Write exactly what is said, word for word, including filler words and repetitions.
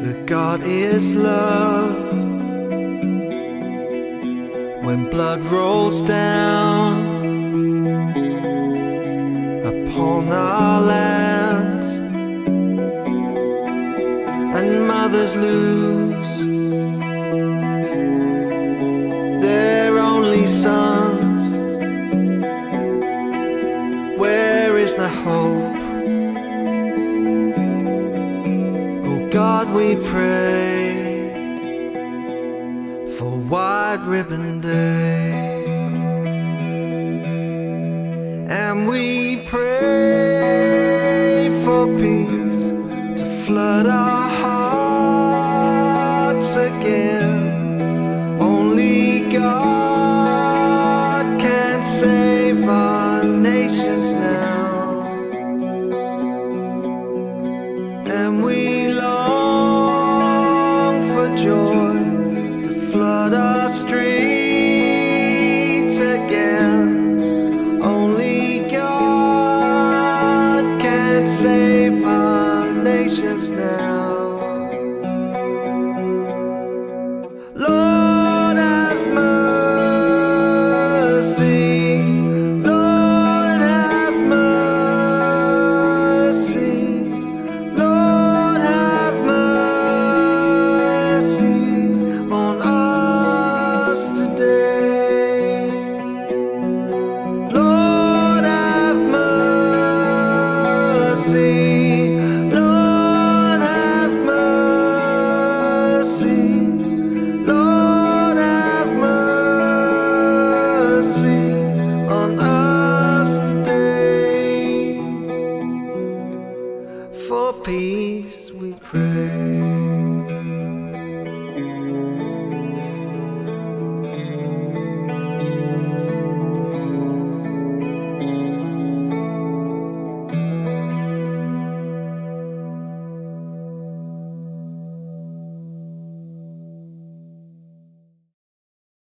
that God is love. When blood rolls down upon our lands, and mothers lose their only sons, where is the hope? Oh God, we pray for White Ribbon Day. And we pray for peace to flood our hearts again. Only God can save our nations now. And we long for joy to flood our streets.